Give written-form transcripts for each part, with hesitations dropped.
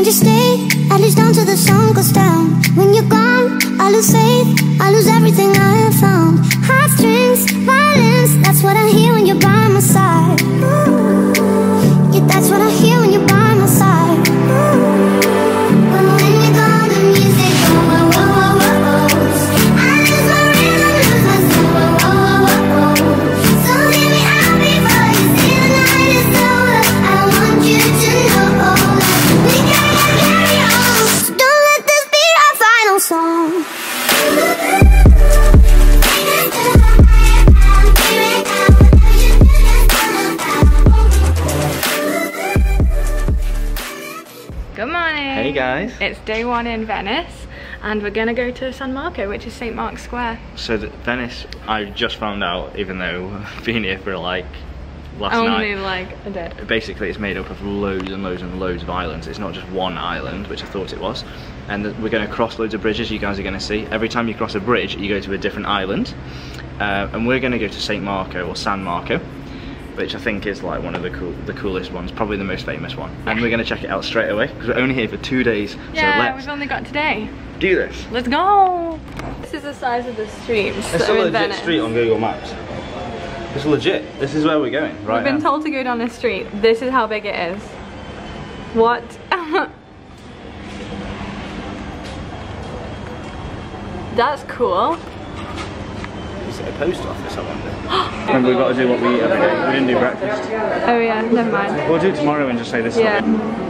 you stay, at least down till the sun goes down. When you're gone, I lose faith, I lose everything I have found. Heartstrings, violence, that's what I hear when you're by my side. Yeah, that's what I hear when you're by my side. But when you're gone, the music goes, whoa, whoa, whoa, whoa. I lose my rhythm, lose my soul, whoa, whoa, whoa, whoa. So hear me out before you see the night is over. I want you to know we gotta carry on. So don't let this be our final song. Good morning! Hey guys! It's day one in Venice and we're gonna go to San Marco, which is St. Mark's Square. So Venice, I just found out, even though I've been here for like last night. Only like a day. Basically it's made up of loads and loads and loads of islands. It's not just one island, which I thought it was. And we're going to cross loads of bridges, you guys are going to see. Every time you cross a bridge, you go to a different island. And we're going to go to St. Marco, or San Marco, which I think is like one of the coolest ones, probably the most famous one. And we're going to check it out straight away, because we're only here for 2 days. Yeah, so let's we've only got today. do this. Let's go! This is the size of the streets It's that a are in legit Venice. street on Google Maps. It's legit. This is where we're going right We've been now. told to go down this street. This is how big it is. What? That's cool. Is it a post office, I wonder? And we've got to do what we eat every day. We didn't do breakfast. Oh yeah, never mind. We'll do it tomorrow and just say this. Yeah.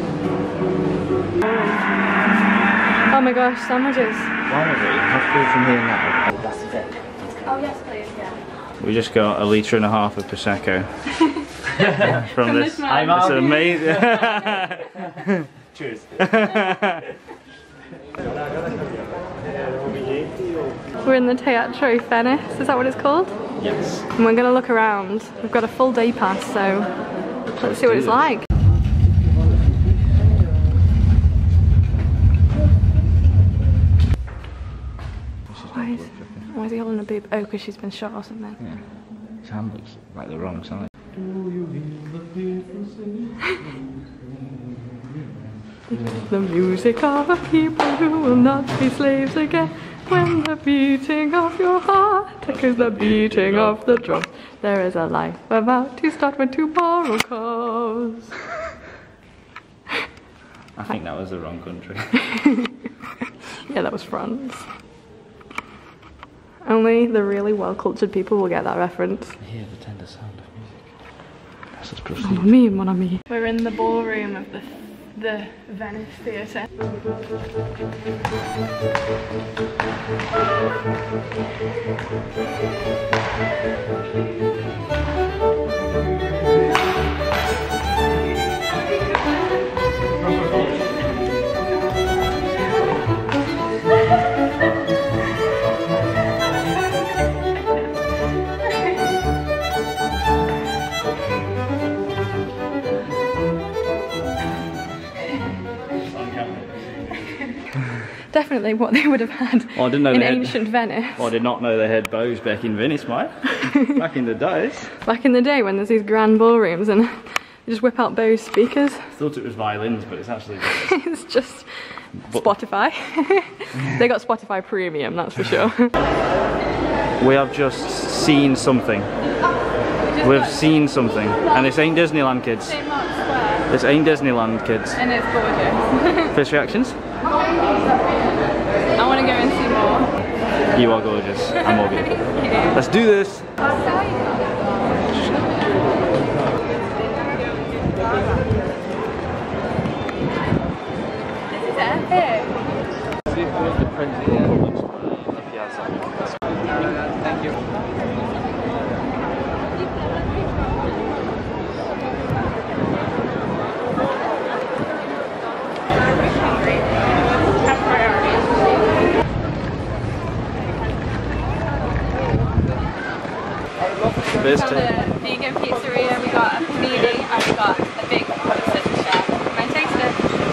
Oh my gosh, sandwiches. Why would we have to go from here now? That's it. Oh yes, please, yeah. We just got 1.5 litres of Prosecco from this. this man. It's amazing. Cheers. We're in the Teatro Fenice, is that what it's called? Yes. And we're gonna look around. We've got a full day pass, so let's see what it's like. Why is he holding a boob? Oh, because she's been shot or something. Yeah. His hand looks like the wrong side. The music of a people who will not be slaves again. When the beating of your heart echoes the beating of the drum, there is a life about to start when tomorrow comes. I think that was the wrong country. Yeah, that was France. Only the really well-cultured people will get that reference. Hear the tender sound of music. That's just Mon ami, mon ami. We're in the ballroom of the Venice Theatre. Definitely what they would have had in ancient Venice. Well, I did not know they had bows back in Venice, mate. Back in the days. Back in the day when there's these grand ballrooms and they just whip out Bose speakers. I thought it was violins, but it's actually It's just Spotify. They got Spotify Premium, that's for sure. We have just seen something. We've seen something. And this ain't Disneyland, kids. St. Mark's Square. This ain't Disneyland, kids. And it's gorgeous. First reactions? I want to go and see more. You are gorgeous. I'm all good. Yeah. Let's do this. This is epic. Thank you. From the vegan pizzeria, we got a panini and we got a big pizza to share. Come and taste it.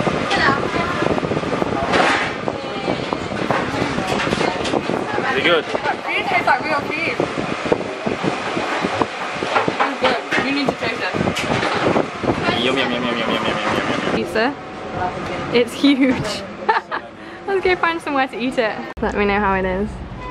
Is it good? That food tastes like real food. It's good. You need to taste it. Yum yum yum yum yum yum yum yum yum. Pizza. It's huge. Let's go find somewhere to eat it. Let me know how it is.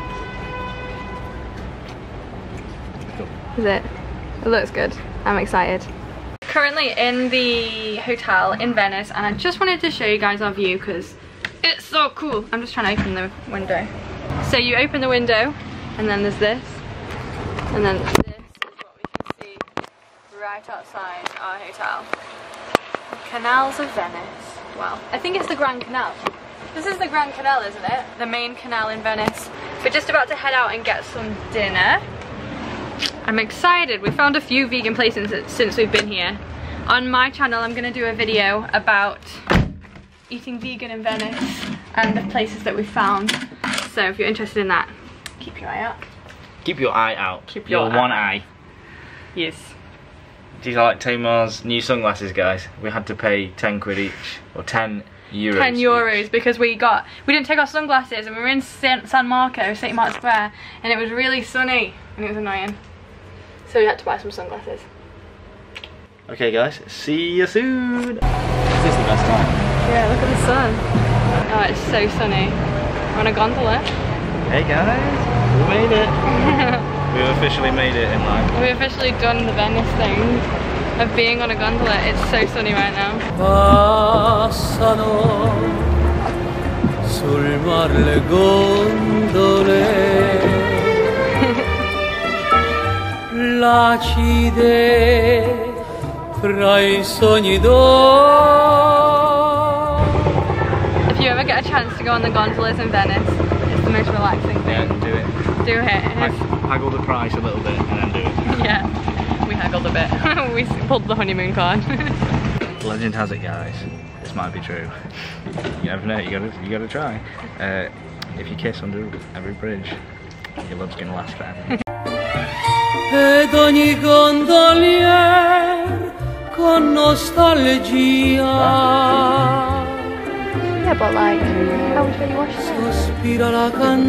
Is it? It looks good. I'm excited. Currently in the hotel in Venice, and I just wanted to show you guys our view because it's so cool. I'm just trying to open the window. So you open the window, and then there's this, and then this is what we can see right outside our hotel. Canals of Venice. Well, I think it's the Grand Canal. This is the Grand Canal, isn't it? The main canal in Venice. We're just about to head out and get some dinner. I'm excited. We found a few vegan places since we've been here. On my channel, I'm gonna do a video about eating vegan in Venice and the places that we found. So if you're interested in that, keep your eye out. Keep your eye out. Keep your one eye. Yes. These are like Tamar's new sunglasses, guys. We had to pay 10 quid each, or 10 euros. 10 euros because we didn't take our sunglasses and we were in San Marco, St. Mark's Square, and it was really sunny and it was annoying. So we had to buy some sunglasses. Okay guys, see you soon. Is this the best time? Yeah, look at the sun. Oh, it's so sunny. We're on a gondola. Hey guys, we made it. We've officially made it in life. We've officially done the Venice thing of being on a gondola. It's so sunny right now. Passano sul mar le gondole Placide fra I sogni d'oro. If you ever get a chance to go on the gondolas in Venice, it's the most relaxing thing. Yeah, do it. Do it. Haggle the price a little bit and then do it. Yeah, we haggled a bit. We pulled the honeymoon card. Legend has it, guys, this might be true. You never know, you gotta try. If you kiss under every bridge, your love's gonna last forever. Ed ogni gondolier con nostalgia Yeah, but like, how would you really wash it? sospira la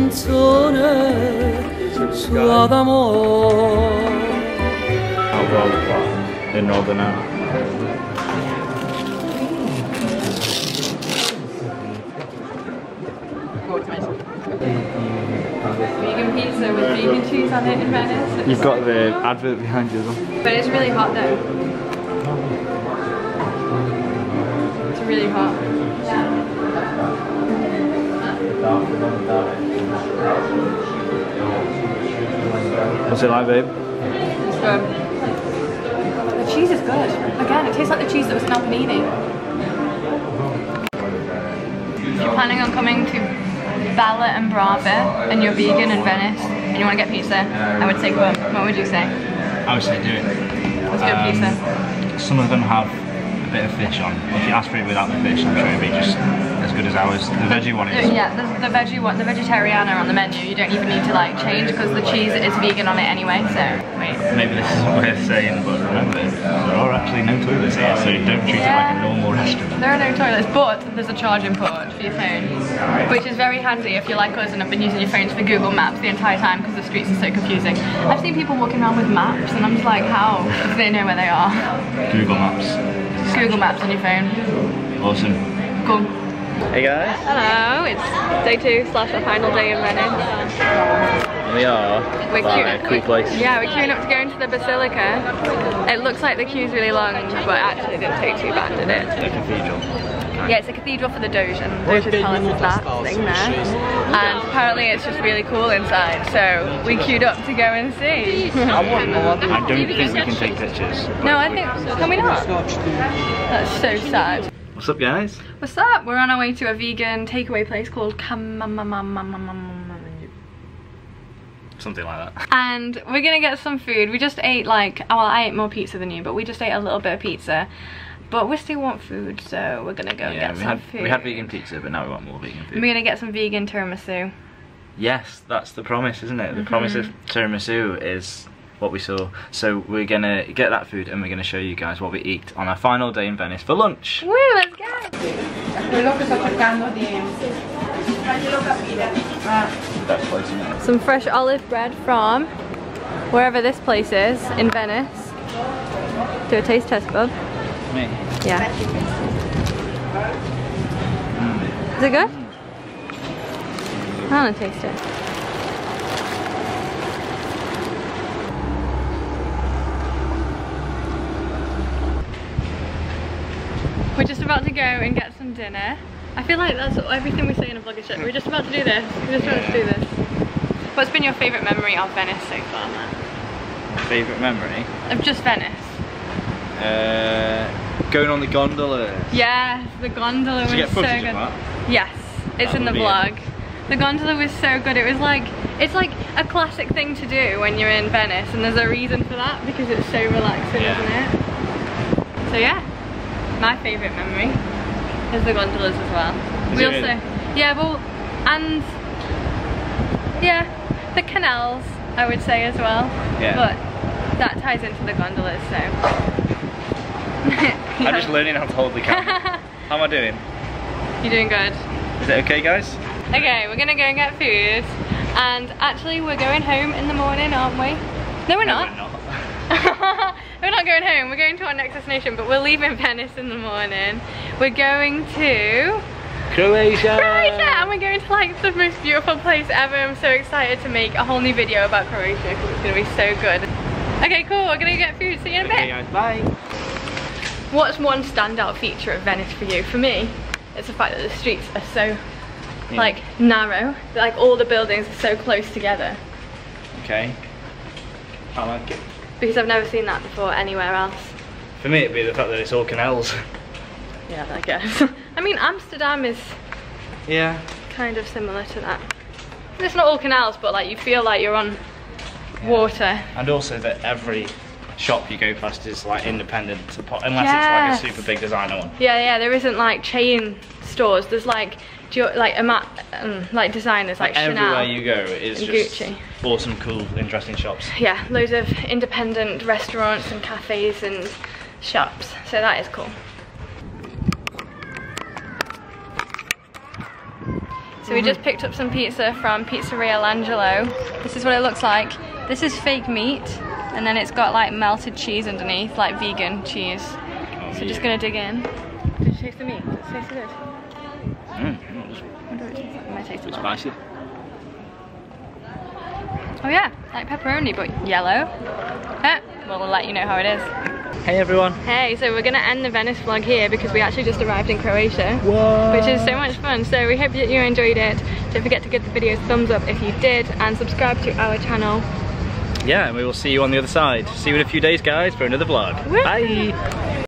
canzone sua d'amore. How well in Northern Ireland? Vegan pizza with vegan cheese on it in Venice. You've got the advert behind you as well. But it's really hot though. It's really hot. What's it like, babe? It's good. The cheese is good. Again, it tastes like the cheese that was in our panini. If you're planning on coming to Bala and Brava and you're vegan in Venice and you want to get pizza, I would say come. What would you say? I would say do it. Let's go pizza. Some of them have a bit of fish on. If you ask for it without the fish, I'm sure it'd be just as good as ours. The veggie one is. Yeah, the veggie one, the vegetariana on the menu, you don't even need to like change because the cheese is vegan on it anyway, so wait. Maybe this is what we're saying, but remember, there are actually no toilets here, so don't treat it like a normal restaurant. There are no toilets, but there's a charging port for your phone, which is very handy if you're like us and have been using your phones for Google Maps the entire time because the streets are so confusing. I've seen people walking around with maps and I'm just like, how do they know where they are? Google Maps. Google Maps on your phone. Awesome. Cool. Hey guys. Hello, it's day 2 / our final day in Venice. We are We're a cool place. Yeah, we're queuing up to go into the Basilica. It looks like the queue's really long, but actually it didn't take too bad, did it? The cathedral. Yeah, it's a cathedral for the Doge, and the Doge's palace is that thing there. And apparently it's just really cool inside, so we queued up to go and see. I don't think we can take pictures. No, I think, can we not? That's so sad. What's up, guys? What's up? We're on our way to a vegan takeaway place called Something like that. and we're gonna get some food. We just ate like, well, I ate more pizza than you, but we just ate a little bit of pizza. But we still want food, so we're gonna go and get some food. We had vegan pizza, but now we want more vegan food. We're gonna get some vegan tiramisu. Yes, that's the promise, isn't it? The promise of tiramisu is what we saw. So we're gonna get that food and we're gonna show you guys what we eat on our final day in Venice for lunch. Woo, let's go! Some fresh olive bread from wherever this place is in Venice. Do a taste test, bub. Me? Yeah. Is it good? I want to taste it. We're just about to go and get some dinner. I feel like that's everything we say in a vlogger show. We're just about to do this. We're just about to do this. What's been your favourite memory of Venice so far, Matt? Favourite memory? Of just Venice? Going on the gondola. Yes, the gondola was so good. Did you get footage of that? Yes, it's in the vlog. The gondola was so good. It was like, it's like a classic thing to do when you're in Venice, and there's a reason for that because it's so relaxing, isn't it? So yeah, my favourite memory is the gondolas as well. We also, yeah, well, and yeah, the canals I would say as well. Yeah. But that ties into the gondolas, so. I'm just learning how to hold the camera. How am I doing? You're doing good. Is it okay, guys? Okay, we're gonna go and get food, and actually we're going home in the morning, aren't we? No, we're not. No, we're not. We're not going home, we're going to our next destination, but we're leaving Venice in the morning. We're going to Croatia! And we're going to like the most beautiful place ever. I'm so excited to make a whole new video about Croatia because it's gonna be so good. Okay, cool, we're gonna get food, see you in a bit. Okay guys, bye! What's one standout feature of Venice for you? For me, it's the fact that the streets are so like narrow, like all the buildings are so close together. Okay. I like it. Because I've never seen that before anywhere else. For me it'd be the fact that it's all canals. Yeah, I guess. I mean, Amsterdam is kind of similar to that. It's not all canals, but like you feel like you're on water. And also that every shop you go past is like independent, unless it's like a super big designer one. Yeah, there isn't like chain stores. There's like like designers like Chanel. Everywhere you go is just Gucci. Awesome, cool, interesting shops. Yeah, loads of independent restaurants and cafes and shops. So that is cool. So we just picked up some pizza from Pizzeria L'Angelo. This is what it looks like. This is fake meat, and then it's got like melted cheese underneath, like vegan cheese. So just gonna dig in. Did you taste the meat? Does it taste good? What do it taste like? It might taste a bit spicy. Oh yeah, like pepperoni, but yellow. We'll let you know how it is. Hey everyone. Hey, so we're gonna end the Venice vlog here because we actually just arrived in Croatia. Whoa. Which is so much fun. So we hope that you enjoyed it. Don't forget to give the video a thumbs up if you did, and subscribe to our channel. Yeah, and we will see you on the other side. See you in a few days, guys, for another vlog. Woo. Bye.